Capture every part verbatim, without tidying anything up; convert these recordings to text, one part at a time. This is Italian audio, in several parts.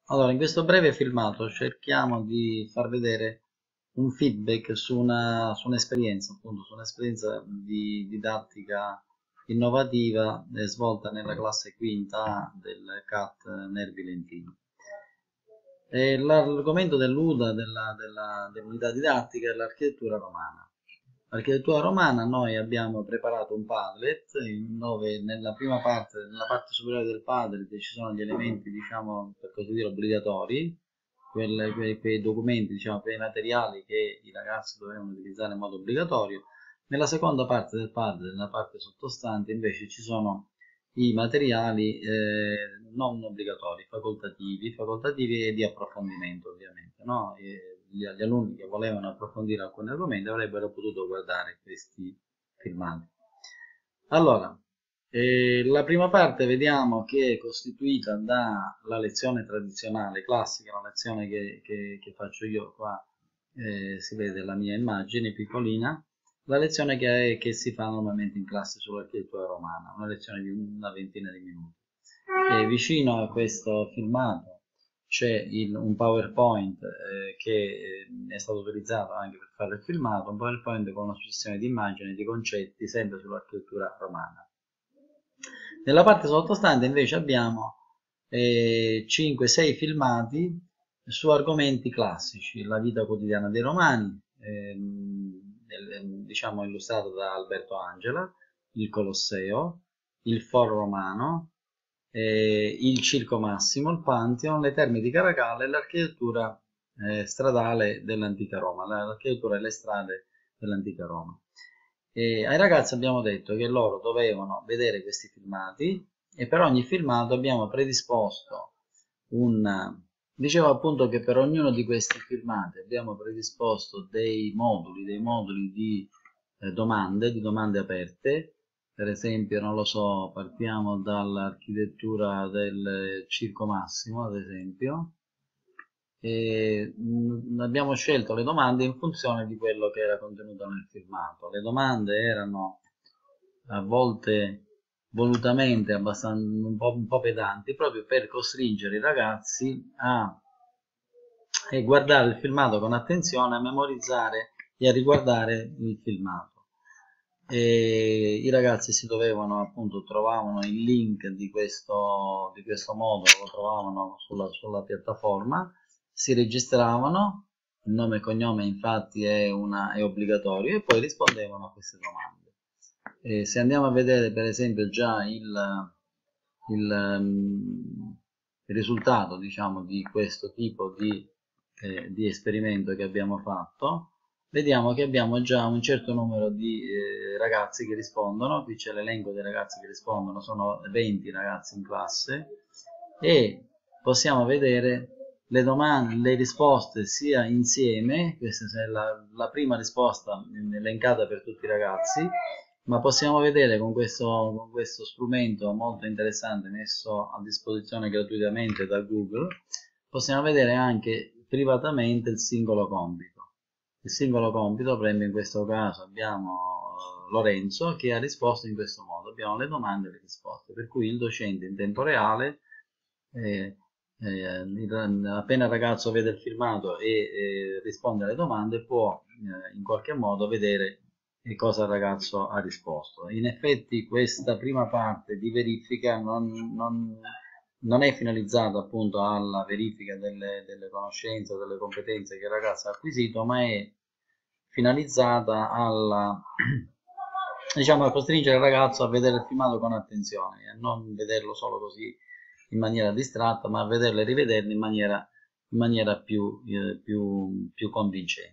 Allora, in questo breve filmato cerchiamo di far vedere un feedback su una, su un'esperienza, appunto, su un'esperienza di didattica innovativa eh, svolta nella classe quinta A del C A T Nervi Lentini. E l'argomento dell'U D A, della, della- dell'unità didattica, è l'architettura romana. L'architettura romana, noi abbiamo preparato un Padlet in dove nella prima parte, nella parte superiore del Padlet ci sono gli elementi, diciamo, per così dire, obbligatori, quelle- quei, quei documenti, diciamo, quei materiali che i ragazzi dovevano utilizzare in modo obbligatorio. Nella seconda parte del Padlet, nella parte sottostante, invece ci sono i materiali eh, non obbligatori, facoltativi, facoltativi e di approfondimento ovviamente, no? E gli, gli alunni che volevano approfondire alcuni argomenti avrebbero potuto guardare questi filmati. Allora, eh, la prima parte vediamo che è costituita dalla lezione tradizionale, classica, la lezione che, che- che faccio io qua, eh, si vede la mia immagine piccolina, la lezione che, che si fa normalmente in classe sull'architettura romana, una lezione di una ventina di minuti. E vicino a questo filmato c'è il- un PowerPoint eh, che eh, è stato utilizzato anche per fare il filmato, un PowerPoint con una successione di immagini e di concetti sempre sull'architettura romana. Nella parte sottostante invece abbiamo eh, cinque sei filmati su argomenti classici, la vita quotidiana dei romani, ehm, el- diciamo illustrato da Alberto Angela, il Colosseo, il Foro Romano, eh, il Circo Massimo, il Pantheon, le Terme di Caracalla e l'architettura eh, stradale dell'antica Roma, l'architettura e le strade dell'antica Roma. E ai ragazzi abbiamo detto che loro dovevano vedere questi filmati e per ogni filmato abbiamo predisposto un... Dicevo appunto che per ognuno di questi filmati abbiamo predisposto dei moduli, dei moduli di eh, domande, di domande aperte. Per esempio, non lo so, partiamo dall'architettura del Circo Massimo, ad esempio, e mh, abbiamo scelto le domande in funzione di quello che era contenuto nel filmato. Le domande erano a volte volutamente abbastanza un po', un po' pedanti, proprio per costringere i ragazzi a e guardare il filmato con attenzione, a memorizzare e a riguardare il filmato. E i ragazzi si dovevano appunto trovavano il link di questo, di questo modulo, lo trovavano sulla, sulla piattaforma, si registravano, il nome e cognome infatti è, una, è obbligatorio e poi rispondevano a queste domande. E se andiamo a vedere per esempio già il, il, um, il risultato diciamo di questo tipo di, eh, di esperimento che abbiamo fatto, vediamo che abbiamo già un certo numero di eh, ragazzi che rispondono, qui c'è l'elenco dei ragazzi che rispondono, sono venti ragazzi in classe e possiamo vedere le domande, le risposte sia insieme, questa è la, la prima risposta elencata per tutti i ragazzi, ma possiamo vedere con questo, con questo strumento molto interessante messo a disposizione gratuitamente da Google, possiamo vedere anche privatamente il singolo compito. Il singolo compito, per esempio in questo caso abbiamo eh, Lorenzo che ha risposto in questo modo, abbiamo le domande e le risposte, per cui il docente in tempo reale, eh, eh, il- appena il ragazzo vede il filmato e eh, risponde alle domande, può eh, in qualche modo vedere e cosa il ragazzo ha risposto. In effetti questa prima parte di verifica non, non- non è finalizzata appunto alla verifica delle, delle conoscenze o delle competenze che il ragazzo ha acquisito, ma è finalizzata alla, diciamo, a costringere il ragazzo a vedere il filmato con attenzione e a non vederlo solo così in maniera distratta, ma a vederlo e rivederlo in maniera, in maniera più, eh, più, più convincente.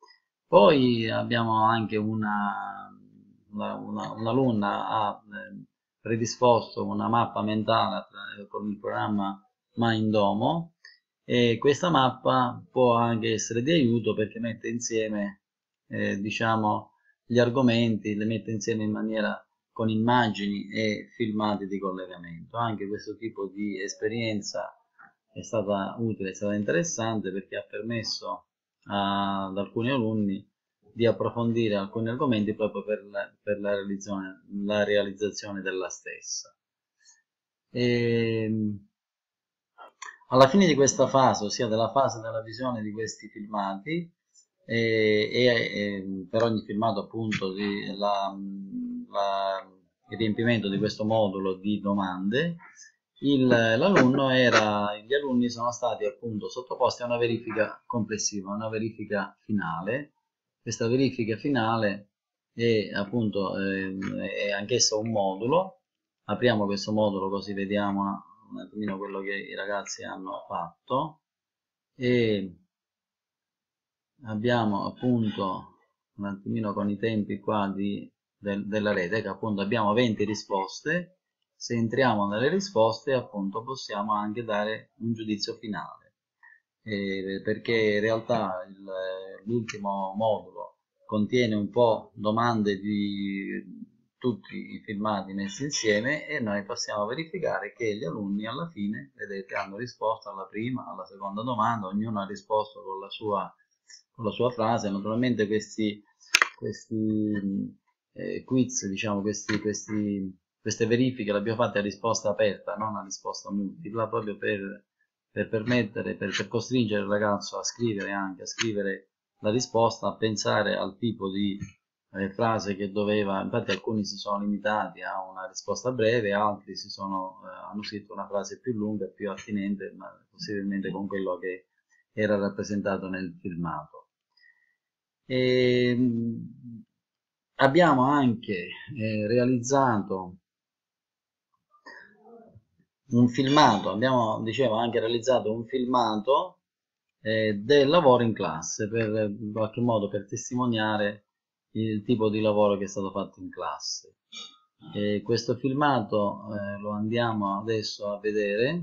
Poi abbiamo anche una, una, una, un'alunna ha eh, predisposto una mappa mentale eh, con il programma Mindomo e questa mappa può anche essere di aiuto perché mette insieme eh, diciamo gli argomenti, le mette insieme in maniera con immagini e filmati di collegamento. Anche questo tipo di esperienza è stata utile, è stata interessante perché ha permesso ad alcuni alunni di approfondire alcuni argomenti proprio per la, per la realizzazione, la realizzazione della stessa. E, Alla fine di questa fase, ossia della fase della visione di questi filmati, e, e, e per ogni filmato appunto di, la, la, il riempimento di questo modulo di domande, l'alunno era, gli alunni sono stati appunto sottoposti a una verifica complessiva, una verifica finale. Questa verifica finale è appunto eh, è anch'essa un modulo. Apriamo questo modulo così vediamo un attimino quello che i ragazzi hanno fatto, e abbiamo appunto un attimino con i tempi qua di, del, della rete, che appunto abbiamo venti risposte. Se entriamo nelle risposte appunto possiamo anche dare un giudizio finale, eh, perché in realtà l'ultimo modulo contiene un po' domande di tutti i filmati messi insieme, e noi possiamo verificare che gli alunni alla fine, vedete, hanno risposto alla prima, alla seconda domanda, ognuno ha risposto con la sua, con la sua frase. Naturalmente questi, questi eh, quiz, diciamo, questi, questi, queste verifiche le abbiamo fatte a risposta aperta, non a risposta multipla, proprio per, per permettere, per, per costringere il ragazzo a scrivere anche, a scrivere la risposta, a pensare al tipo di eh, frase che doveva. Infatti alcuni si sono limitati a una risposta breve, altri si sono, eh, hanno scritto una frase più lunga, più attinente, ma possibilmente con quello che era rappresentato nel filmato. E, mh, abbiamo anche eh, realizzato un filmato, abbiamo, dicevo, anche realizzato un filmato eh, del lavoro in classe, per in qualche modo per testimoniare il tipo di lavoro che è stato fatto in classe. E questo filmato eh, lo andiamo adesso a vedere.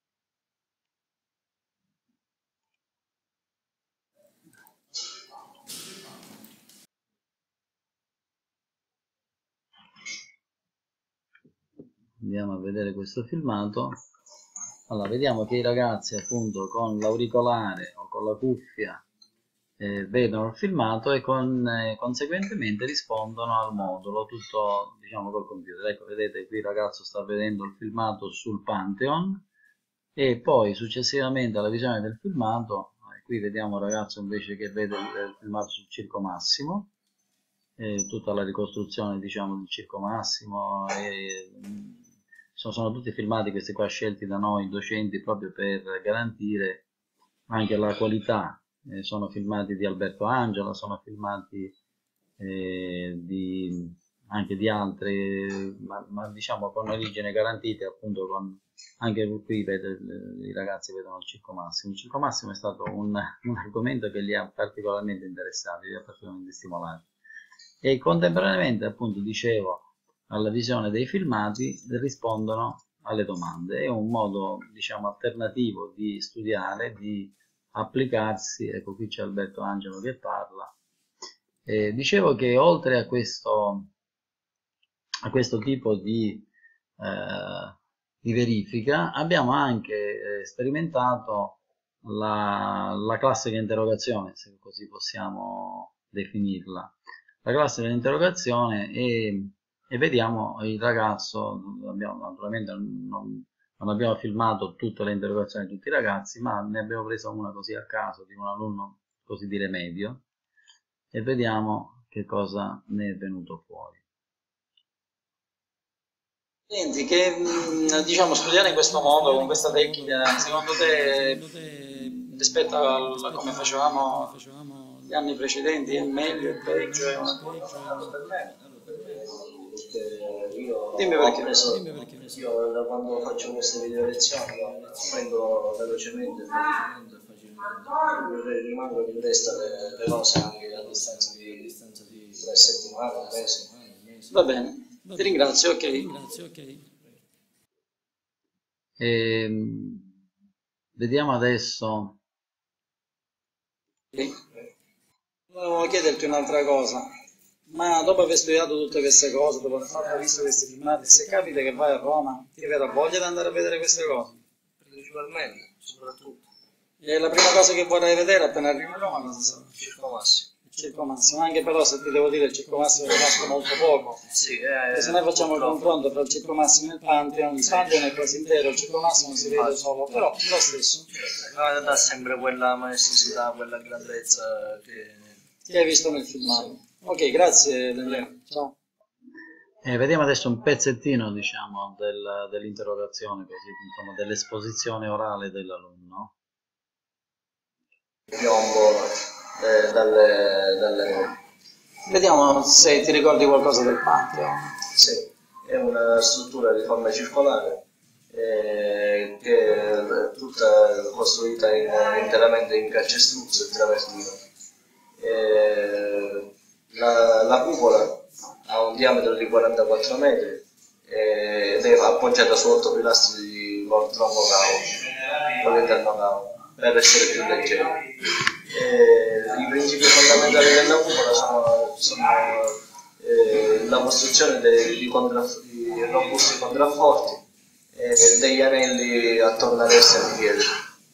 Andiamo a vedere questo filmato. Allora, vediamo che i ragazzi appunto con l'auricolare o con la cuffia eh, vedono il filmato e con, eh, conseguentemente rispondono al modulo, tutto diciamo col computer. Ecco, vedete qui il ragazzo sta vedendo il filmato sul Pantheon, e poi successivamente alla visione del filmato, eh, qui vediamo il ragazzo invece che vede il, il filmato sul Circo Massimo, eh, tutta la ricostruzione diciamo del Circo Massimo, e, mh, sono, sono tutti filmati questi qua scelti da noi docenti proprio per garantire anche la qualità. Eh, sono filmati di Alberto Angela, sono filmati eh, di, anche di altre, ma, ma diciamo con origine garantita, appunto con, anche qui vede, i ragazzi vedono il Circo Massimo. Il Circo Massimo è stato un, un argomento che li ha particolarmente interessati, li ha particolarmente stimolati, e contemporaneamente appunto dicevo alla visione dei filmati rispondono alle domande. È un modo diciamo alternativo di studiare, di applicarsi. Ecco, qui c'è Alberto Angelo che parla. Eh, dicevo che oltre a questo, a questo tipo di, eh, di verifica abbiamo anche eh, sperimentato la, la classica interrogazione, se così possiamo definirla. La classica interrogazione, e, e vediamo il ragazzo, abbiamo, naturalmente non, non abbiamo filmato tutte le interrogazioni di tutti i ragazzi, ma ne abbiamo presa una così a caso di un alunno così dire medio, e vediamo che cosa ne è venuto fuori. Senti, che diciamo studiare in questo modo, con questa tecnica, secondo te rispetto a come facevamo gli anni precedenti, è meglio, è peggio? È una cosa per me? Perché io Dimmi ho perché. preso, io da quando faccio queste video lezioni prendo velocemente, rimango in testa le, le cose anche a distanza di tre settimane, un mese. Va bene, ti ringrazio, ok. Ehm, vediamo adesso. Volevo chiederti un'altra cosa, ma dopo aver studiato tutte queste cose, dopo aver visto questi filmati, se capita che vai a Roma, ti verrà voglia di andare a vedere queste cose? Principalmente, soprattutto, E la prima cosa che vorrai vedere appena arrivi a Roma cosa sarà? il Circo Massimo. Circo Massimo, anche però se ti devo dire il Circo Massimo è rimasto molto poco. Sì, eh, se noi facciamo il confronto tra il Circo Massimo e il Pantheon, il Pantheon è quasi intero, il Circo Massimo si vede solo, però lo stesso. Ma dà sempre quella maestosità, quella grandezza che, che hai visto nel filmato. Ok, grazie Daniele, ciao. Eh, vediamo adesso un pezzettino, diciamo, del, dell'interrogazione, così, insomma, dell'esposizione orale dell'alunno. Piombo eh, dalle, dalle... Vediamo se ti ricordi qualcosa del Pantheon. Sì, è una struttura di forma circolare eh, che è tutta costruita in, interamente in calcestruzzo e travertino. Eh, la, la cupola ha un diametro di quarantaquattro metri eh, ed è appoggiata su otto pilastri di tronco cavo, con l'interno cavo, per essere più leggero. Eh, I principi fondamentali della cupola sono, sono eh, la costruzione dei, di, di robusti contrafforti e degli anelli attorno all'essa di pietra.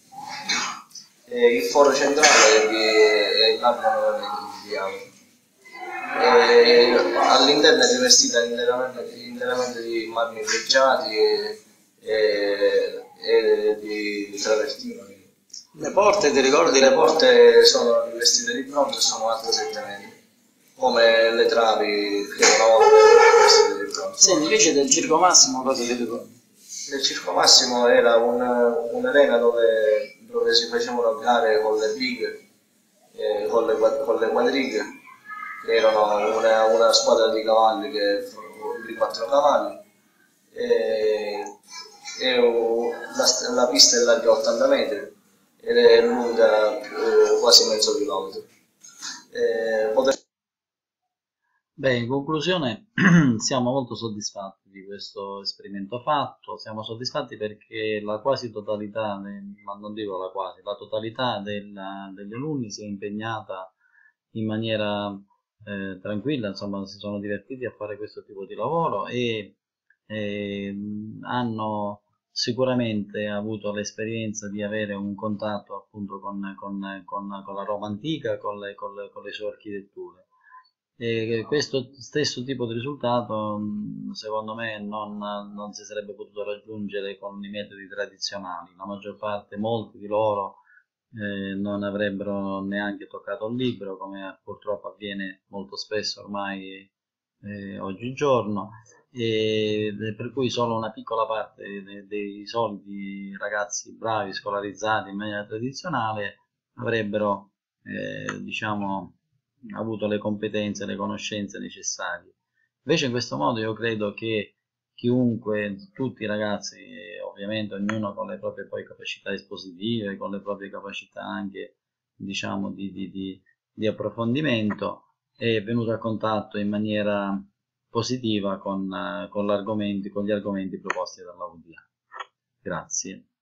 Eh, il foro centrale è, di, è largo nove metri di diametro. Eh, all'interno è rivestita interamente, interamente di marmi frecciati e, e, e di travertino. Le porte, ti ricordi? Le porte sono rivestite di bronzo e sono alte sette metri, come le travi che sono rivestite di bronzo. Senti, invece del Circo Massimo cosa ti ricordi? Del Circo Massimo era un'arena dove, dove si facevano gare con le bighe, eh, con, le, con le quadrighe, che erano una, una squadra di cavalli, che, di quattro cavalli, e, e la, la pista è larga ottanta metri ed è lunga eh, quasi mezzo chilometro. Eh, poter... Beh, in conclusione siamo molto soddisfatti di questo esperimento fatto, siamo soddisfatti perché la quasi totalità, ma non dico la quasi, la totalità del, degli alunni si è impegnata in maniera eh, tranquilla, insomma si sono divertiti a fare questo tipo di lavoro e eh, hanno sicuramente avuto l'esperienza di avere un contatto appunto con, con, con, con la Roma antica, con le, con le, con le sue architetture. E questo stesso tipo di risultato secondo me non, non si sarebbe potuto raggiungere con i metodi tradizionali. La maggior parte, molti di loro eh, non avrebbero neanche toccato il libro, come purtroppo avviene molto spesso ormai eh, oggigiorno, e per cui solo una piccola parte dei, dei soliti ragazzi bravi, scolarizzati in maniera tradizionale, avrebbero eh, diciamo avuto le competenze, le conoscenze necessarie. Invece in questo modo io credo che chiunque, tutti i ragazzi, ovviamente ognuno con le proprie poi capacità espositive, con le proprie capacità anche diciamo di, di, di, di approfondimento, è venuto a contatto in maniera positiva con, con, l'argomenti, con gli argomenti proposti dalla U D A. Grazie.